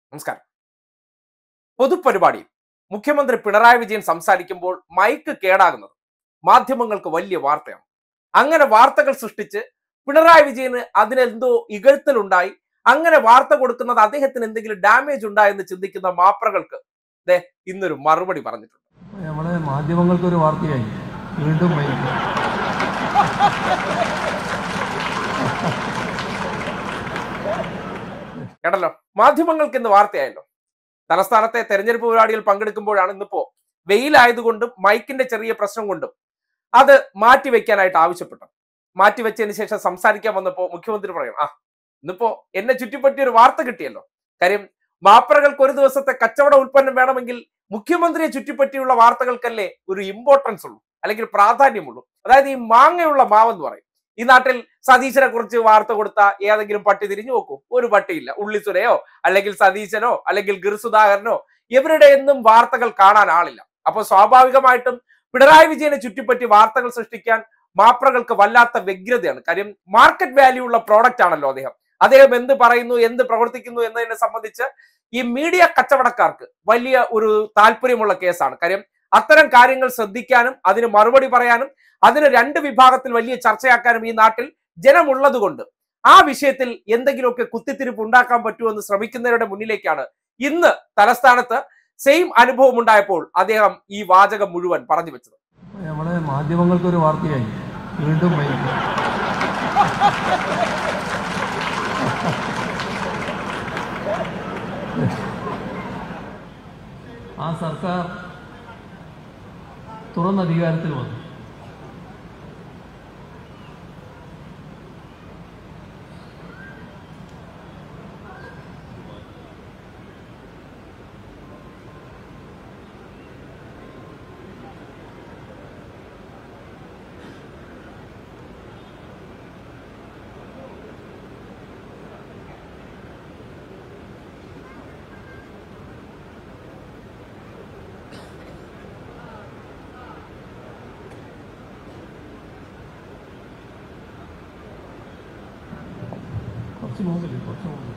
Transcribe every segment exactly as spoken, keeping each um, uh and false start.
നമസ്കാരം. പൊതുപരിപാടി മുഖ്യമന്ത്രി പിണറായി വിജയൻ സംസാരിക്കുമ്പോൾ മൈക്ക് കേടാകുന്നത് മാധ്യമങ്ങൾക്ക് വലിയ വാർത്തയാണ്. അങ്ങനെ വാർത്തകൾ സൃഷ്ടിച്ച് പിണറായി വിജയന് അതിനെന്തോ ഇകഴ്ത്തലുണ്ടായി, അങ്ങനെ വാർത്ത കൊടുക്കുന്നത് അദ്ദേഹത്തിന് എന്തെങ്കിലും ഡാമേജ് ഉണ്ടായെന്ന് ചിന്തിക്കുന്ന മാപ്രകൾക്ക് ദേ ഇന്നൊരു മറുപടി പറഞ്ഞിട്ടുണ്ട്. നമ്മളെ മാധ്യമങ്ങൾക്ക് ഒരു വാർത്തയായി വീണ്ടും മൈക്ക്. കേട്ടല്ലോ, മാധ്യമങ്ങൾക്ക് ഇന്ന് വാർത്തയായല്ലോ. തലസ്ഥാനത്തെ തെരഞ്ഞെടുപ്പ് പരിപാടികൾ പങ്കെടുക്കുമ്പോഴാണ് ഇന്നിപ്പോ വെയിലായതുകൊണ്ടും മൈക്കിന്റെ ചെറിയ പ്രശ്നം കൊണ്ടും അത് മാറ്റിവെക്കാനായിട്ട് ആവശ്യപ്പെട്ടത്. മാറ്റിവെച്ചതിന് ശേഷം സംസാരിക്കാൻ വന്നപ്പോ മുഖ്യമന്ത്രി പറയും, ആ ഇന്നിപ്പോ എന്നെ ചുറ്റിപ്പറ്റി ഒരു വാർത്ത കിട്ടിയല്ലോ. കാര്യം മാപ്രകൾക്ക് ഒരു ദിവസത്തെ കച്ചവട ഉൽപ്പന്നം വേണമെങ്കിൽ മുഖ്യമന്ത്രിയെ ചുറ്റിപ്പറ്റിയുള്ള വാർത്തകൾക്കല്ലേ ഒരു ഇമ്പോർട്ടൻസ് ഉള്ളൂ, അല്ലെങ്കിൽ പ്രാധാന്യമുള്ളൂ. അതായത് ഈ മാങ്ങയുള്ള മാവെന്ന് പറയും. ഈ നാട്ടിൽ സതീശനെ കുറിച്ച് വാർത്ത കൊടുത്ത ഏതെങ്കിലും പട്ടി തിരിഞ്ഞു നോക്കൂ? ഒരു പട്ടിയില്ല. ഉള്ളിസുരയോ അല്ലെങ്കിൽ സതീശനോ അല്ലെങ്കിൽ ഗിർ സുധാകരനോ ഇവരുടെ എന്നും വാർത്തകൾ കാണാൻ ആളില്ല. അപ്പൊ സ്വാഭാവികമായിട്ടും പിണറായി വിജയനെ ചുറ്റിപ്പറ്റി വാർത്തകൾ സൃഷ്ടിക്കാൻ മാപ്രകൾക്ക് വല്ലാത്ത വ്യഗ്രതയാണ്. കാര്യം മാർക്കറ്റ് വാല്യൂ ഉള്ള പ്രോഡക്റ്റ് ആണല്ലോ അദ്ദേഹം. അദ്ദേഹം എന്ത് പറയുന്നു, എന്ത് പ്രവർത്തിക്കുന്നു എന്നതിനെ സംബന്ധിച്ച് ഈ മീഡിയ കച്ചവടക്കാർക്ക് വലിയ ഒരു താല്പര്യമുള്ള കേസാണ്. കാര്യം അത്തരം കാര്യങ്ങൾ ശ്രദ്ധിക്കാനും അതിന് മറുപടി പറയാനും അതിന് രണ്ട് വിഭാഗത്തിൽ വലിയ ചർച്ചയാക്കാനും ഈ നാട്ടിൽ ജനമുള്ളത് കൊണ്ട് ആ വിഷയത്തിൽ എന്തെങ്കിലുമൊക്കെ കുത്തിത്തിരിപ്പ് ഉണ്ടാക്കാൻ പറ്റുമെന്ന് ശ്രമിക്കുന്നവരുടെ മുന്നിലേക്കാണ് ഇന്ന് തലസ്ഥാനത്ത് സെയിം അനുഭവം ഉണ്ടായപ്പോൾ അദ്ദേഹം ഈ വാചകം മുഴുവൻ പറഞ്ഞു വെച്ചത്. നമ്മളെ മാധ്യമങ്ങൾക്ക് ഒരു വാർത്തയായി വീണ്ടും മൈക്ക്. ആ സർക്കാർ തുറന്ന അധികാരത്തിൽ വന്നു. കുറച്ച് നോക്കില്ലേ കുറച്ച് നോക്കി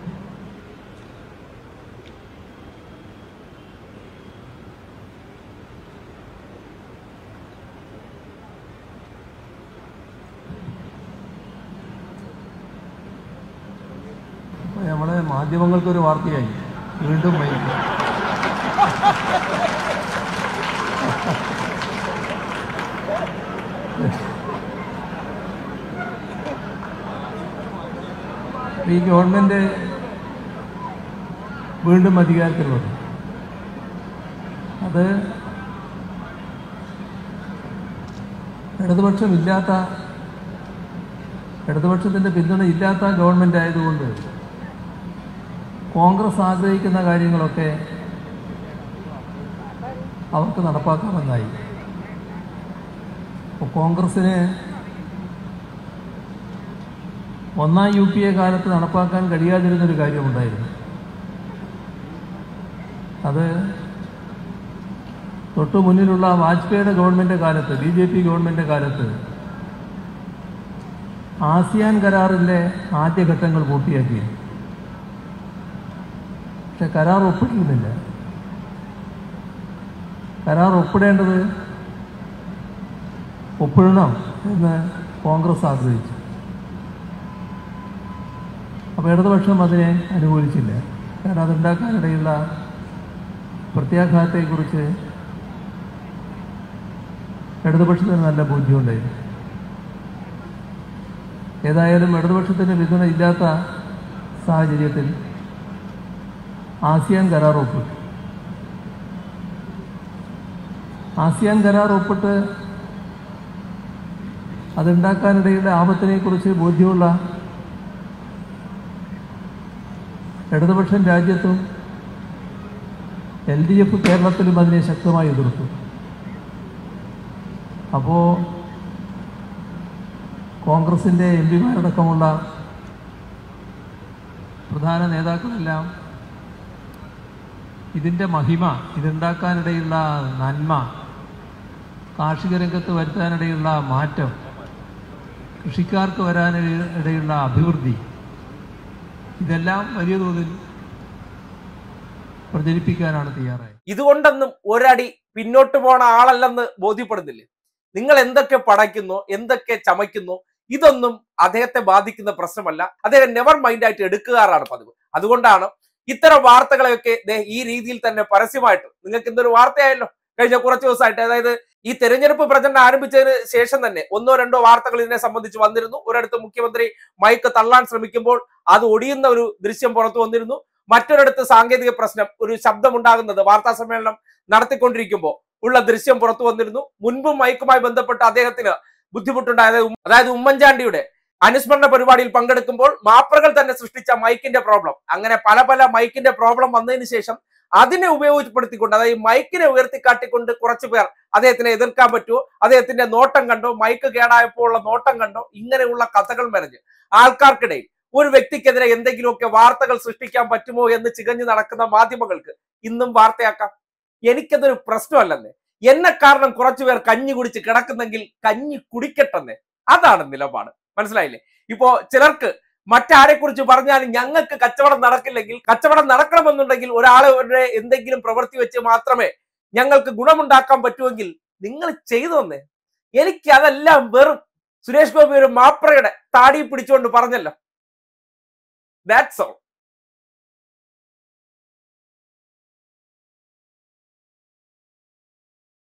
നമ്മളെ മാധ്യമങ്ങൾക്കൊരു വാർത്തയായി വീണ്ടും മൈക്ക്. ഈ ഗവൺമെന്റ് വീണ്ടും അധികാരത്തിൽ വന്നു. അത് ഇടതുപക്ഷമില്ലാത്ത ഇടതുപക്ഷത്തിൻ്റെ പിന്തുണ ഇല്ലാത്ത ഗവൺമെൻറ് ആയതുകൊണ്ട് കോൺഗ്രസ് ആഗ്രഹിക്കുന്ന കാര്യങ്ങളൊക്കെ അവർക്ക് നടപ്പാക്കാമെന്നായി. അപ്പോൾ കോൺഗ്രസ്സിന് ഒന്നാം യു പി എ കാലത്ത് നടപ്പാക്കാൻ കഴിയാതിരുന്നൊരു കാര്യമുണ്ടായിരുന്നു. അത് തൊട്ടു മുന്നിലുള്ള വാജ്പേയിയുടെ ഗവൺമെൻറ് കാലത്ത്, ബി ജെ പി ഗവൺമെൻറ് കാലത്ത് ആസിയാൻ കരാറിൻ്റെ ആദ്യഘട്ടങ്ങൾ പൂർത്തിയാക്കി. പക്ഷെ കരാർ ഒപ്പിട്ടിരുന്നില്ല. കരാർ ഒപ്പിടേണ്ടത് ഒപ്പിടണം എന്ന് കോൺഗ്രസ് ആഗ്രഹിച്ചു. അപ്പോൾ ഇടതുപക്ഷം അതിനെ അനുകൂലിച്ചില്ല. കാരണം അതുണ്ടാക്കാനിടയുള്ള പ്രത്യാഘാതത്തെക്കുറിച്ച് ഇടതുപക്ഷത്തിന് നല്ല ബോധ്യമുണ്ടായിരുന്നു. ഏതായാലും ഇടതുപക്ഷത്തിന് പിന്തുണ ഇല്ലാത്ത സാഹചര്യത്തിൽ ആസിയാൻ കരാർ ഒപ്പിട്ടു. ആസിയാൻ കരാർ ഒപ്പിട്ട് അതുണ്ടാക്കാനിടയുള്ള ആപത്തിനെക്കുറിച്ച് ബോധ്യമുള്ള ഇടതുപക്ഷം രാജ്യത്തും എൽ ഡി എഫ് കേരളത്തിലും അതിനെ ശക്തമായി എതിർത്തു. അപ്പോൾ കോൺഗ്രസിൻ്റെ എം പിമാരടക്കമുള്ള പ്രധാന നേതാക്കളെല്ലാം ഇതിൻ്റെ മഹിമ, ഇതുണ്ടാക്കാനിടയുള്ള നന്മ, കാർഷിക രംഗത്ത് വരുത്താനിടയുള്ള മാറ്റം, കൃഷിക്കാർക്ക് വരാനിടയുള്ള അഭിവൃദ്ധി, ഇതെല്ലാം വലിയ തോതിൽ പ്രചരിപ്പിക്കാനാണ് തയ്യാറായത്. ഇതുകൊണ്ടൊന്നും ഒരടി പിന്നോട്ട് പോണ ആളല്ലെന്ന് ബോധ്യപ്പെടുന്നില്ലേ? നിങ്ങൾ എന്തൊക്കെ പടയ്ക്കുന്നു, എന്തൊക്കെ ചമയ്ക്കുന്നു, ഇതൊന്നും അദ്ദേഹത്തെ ബാധിക്കുന്ന പ്രശ്നമല്ല. അദ്ദേഹം നെവർ മൈൻഡ് ആയിട്ട് എടുക്കാറാണ് പതിവ്. അതുകൊണ്ടാണ് ഇത്തരം വാർത്തകളെയൊക്കെ ഈ രീതിയിൽ തന്നെ പരസ്യമായിട്ട്, നിങ്ങൾക്ക് എന്തൊരു വാർത്തയായല്ലോ കഴിഞ്ഞ കുറച്ച് ദിവസമായിട്ട്, അതായത് ഈ തെരഞ്ഞെടുപ്പ് പ്രചരണം ആരംഭിച്ചതിന് ശേഷം തന്നെ ഒന്നോ രണ്ടോ വാർത്തകൾ ഇതിനെ സംബന്ധിച്ച് വന്നിരുന്നു. ഒരിടത്ത് മുഖ്യമന്ത്രി മൈക്ക് തള്ളാൻ ശ്രമിക്കുമ്പോൾ അത് ഒടിയുന്ന ഒരു ദൃശ്യം പുറത്തു വന്നിരുന്നു. മറ്റൊരിടത്ത് സാങ്കേതിക പ്രശ്നം, ഒരു ശബ്ദമുണ്ടാകുന്നത് വാർത്താ സമ്മേളനം നടത്തിക്കൊണ്ടിരിക്കുമ്പോൾ ഉള്ള ദൃശ്യം പുറത്തു വന്നിരുന്നു. മുൻപും മൈക്കുമായി ബന്ധപ്പെട്ട് അദ്ദേഹത്തിന് ബുദ്ധിമുട്ടുണ്ടായത്, അതായത് ഉമ്മൻചാണ്ടിയുടെ അനുസ്മരണ പരിപാടിയിൽ പങ്കെടുക്കുമ്പോൾ മാപ്രകൾ തന്നെ സൃഷ്ടിച്ച മൈക്കിന്റെ പ്രോബ്ലം. അങ്ങനെ പല പല മൈക്കിന്റെ പ്രോബ്ലം വന്നതിന് ശേഷം അതിനെ ഉപയോഗപ്പെടുത്തിക്കൊണ്ട്, അതായത് മൈക്കിനെ ഉയർത്തിക്കാട്ടിക്കൊണ്ട് കുറച്ചു പേർ അദ്ദേഹത്തിനെ എതിർക്കാൻ പറ്റുമോ, അദ്ദേഹത്തിന്റെ നോട്ടം കണ്ടോ, മൈക്ക് കേടായപ്പോൾ ഉള്ള നോട്ടം കണ്ടോ, ഇങ്ങനെയുള്ള കഥകൾ മെനഞ്ഞ് ആൾക്കാർക്കിടയിൽ ഒരു വ്യക്തിക്കെതിരെ എന്തെങ്കിലുമൊക്കെ വാർത്തകൾ സൃഷ്ടിക്കാൻ പറ്റുമോ എന്ന് ചികഞ്ഞു നടക്കുന്ന മാധ്യമങ്ങൾക്ക് ഇന്നും വാർത്തയാക്കാം. എനിക്കതൊരു പ്രശ്നമല്ലെന്നേ. എന്നെ കാരണം കുറച്ചു പേർ കഞ്ഞി കുടിച്ച് കിടക്കുന്നെങ്കിൽ കഞ്ഞി കുടിക്കട്ടെന്നേ. അതാണ് നിലപാട്. മനസ്സിലായില്ലേ? ഇപ്പോ ചിലർക്ക് മറ്റാരെ കുറിച്ച് പറഞ്ഞാലും ഞങ്ങൾക്ക് കച്ചവടം നടക്കില്ലെങ്കിൽ, കച്ചവടം നടക്കണമെന്നുണ്ടെങ്കിൽ ഒരാളെ എന്തെങ്കിലും പ്രവൃത്തി വെച്ച് മാത്രമേ ഞങ്ങൾക്ക് ഗുണമുണ്ടാക്കാൻ പറ്റുമെങ്കിൽ നിങ്ങൾ ചെയ്തു തന്നേ. എനിക്ക് അതെല്ലാം വെറും സുരേഷ് ഗോപി ഒരു മാപ്രയുടെ താടി പിടിച്ചുകൊണ്ട് പറഞ്ഞല്ലോ. That's all.